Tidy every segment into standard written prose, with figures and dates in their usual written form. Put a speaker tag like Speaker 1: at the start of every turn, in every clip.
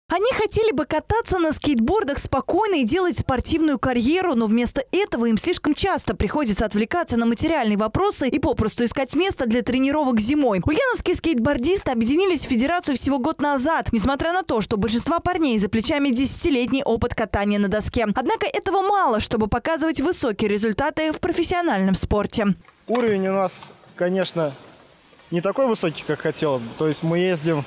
Speaker 1: Они хотели бы кататься на скейтбордах спокойно и делать спортивную карьеру, но вместо этого им слишком часто приходится отвлекаться на материальные вопросы и попросту искать место для тренировок зимой. Ульяновские скейтбордисты объединились в федерацию всего год назад, несмотря на то, что у большинства парней за плечами 10-летний опыт катания на доске. Однако этого мало, чтобы показывать высокие результаты в профессиональном спорте.
Speaker 2: Уровень у нас, конечно, не такой высокий, как хотелось бы. То есть мы ездим...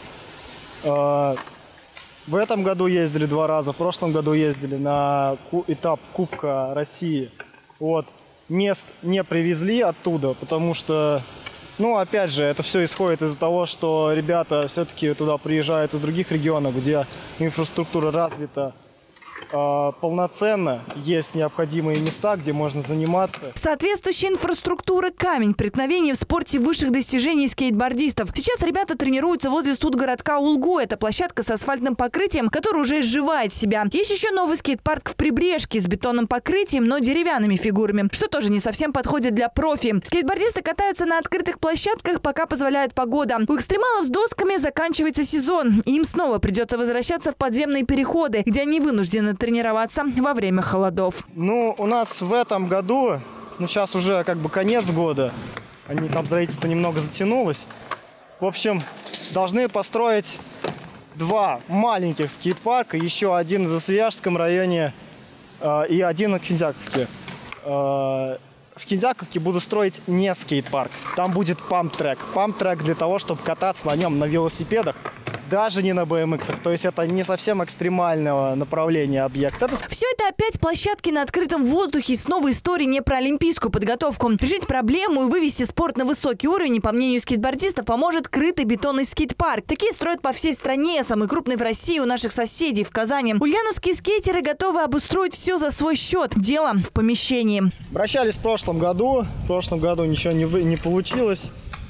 Speaker 2: В этом году ездили 2 раза, в прошлом году ездили на этап Кубка России. Вот. Мест не привезли оттуда, потому что, опять же, это все исходит из-за того, что ребята все-таки туда приезжают из других регионов, где инфраструктура развита полноценно, есть необходимые места, где можно заниматься.
Speaker 1: Соответствующая инфраструктура – камень преткновения в спорте высших достижений скейтбордистов. Сейчас ребята тренируются возле студгородка Улгу. Это площадка с асфальтным покрытием, которая уже изживает себя. Есть еще новый скейт-парк в Прибрежке с бетонным покрытием, но деревянными фигурами, что тоже не совсем подходит для профи. Скейтбордисты катаются на открытых площадках, пока позволяет погода. У экстремалов с досками заканчивается сезон, и им снова придется возвращаться в подземные переходы, где они вынуждены тренироваться во время холодов.
Speaker 2: У нас в этом году, сейчас уже конец года, там строительство немного затянулось. В общем, должны построить 2 маленьких скейт-парка, еще один в Засвияжском районе и один в Киндяковке. В Киндяковке буду строить не скейт-парк, там будет памп-трек. Памп-трек для того, чтобы кататься на нем на велосипедах. Даже не на BMX. То есть это не совсем экстремального направления объекта.
Speaker 1: Все это опять площадки на открытом воздухе. Снова история не про олимпийскую подготовку. Решить проблему и вывести спорт на высокий уровень, по мнению скейтбордистов, поможет крытый бетонный скейт-парк. Такие строят по всей стране. Самый крупный в России у наших соседей в Казани. Ульяновские скейтеры готовы обустроить все за свой счет. Дело в помещении.
Speaker 2: Обращались в прошлом году. В прошлом году ничего не получилось.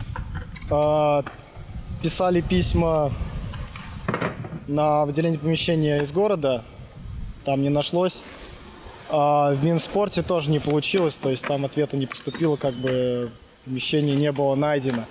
Speaker 2: Писали письма на выделение помещения из города, там не нашлось. А в Минспорте тоже не получилось, то есть там ответа не поступило, помещение не было найдено.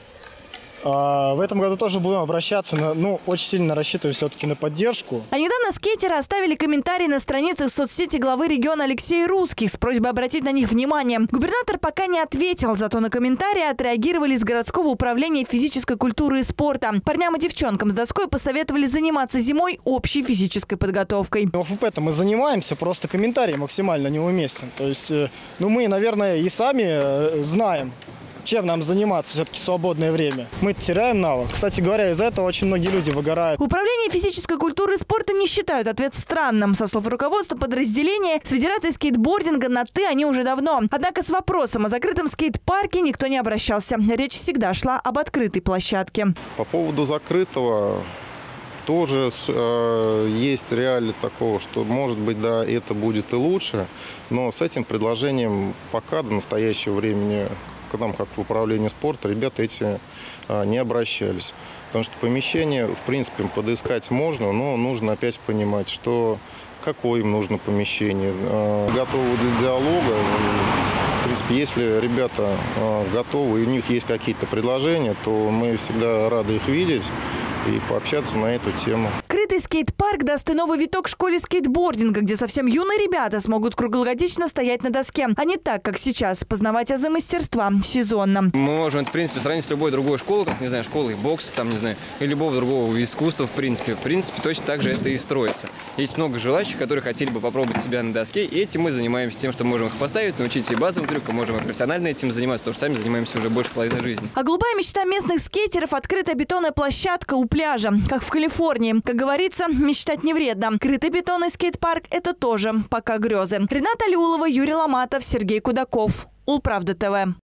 Speaker 2: В этом году тоже будем обращаться, очень сильно рассчитываем все-таки на поддержку.
Speaker 1: А недавно скейтеры оставили комментарий на страницах соцсети главы региона Алексея Русских с просьбой обратить на них внимание. Губернатор пока не ответил, зато на комментарии отреагировали из городского управления физической культуры и спорта. Парням и девчонкам с доской посоветовали заниматься зимой общей физической подготовкой.
Speaker 2: В ФП-то мы занимаемся, просто комментарий максимально неуместен. То есть, мы, наверное, и сами знаем, чем нам заниматься все-таки в свободное время. Мы теряем навык. Кстати говоря, из-за этого очень многие люди выгорают.
Speaker 1: Управление физической культуры и спорта не считают ответ странным. Со слов руководства подразделения, с Федерацией скейтбординга на «ты» они уже давно. Однако с вопросом о закрытом скейт-парке никто не обращался. Речь всегда шла об открытой площадке.
Speaker 3: По поводу закрытого тоже есть реалия такого, что, может быть, да, это будет и лучше, но с этим предложением пока до настоящего времени к нам, как в управлении спорта, ребята эти не обращались. Потому что помещение, в принципе, подыскать можно, но нужно опять понимать, какое им нужно помещение. Готовы для диалога. В принципе, если ребята готовы, и у них есть какие-то предложения, то мы всегда рады их видеть и пообщаться на эту тему.
Speaker 1: Крытый скейт-парк даст и новый виток школе скейтбординга, где совсем юные ребята смогут круглогодично стоять на доске, а не так, как сейчас, познавать азы мастерства сезонно.
Speaker 4: Мы можем, в принципе, сравнить с любой другой школой, школой бокса, и любого другого искусства, в принципе. точно так же это и строится. Есть много желающих, которые хотели бы попробовать себя на доске, и этим мы занимаемся тем, что можем их поставить, научить и базовым трюкам, можем и профессионально этим заниматься, потому что сами занимаемся уже больше половины жизни.
Speaker 1: А голубая мечта местных скейтеров – открытая бетонная площадка у пляжа, как в Калифорнии. Как говорится, мечтать не вредно. Крытый бетонный скейт-парк – это тоже пока грезы. Рената Алиулова, Юрий Ломатов, Сергей Кудаков. Улправда ТВ.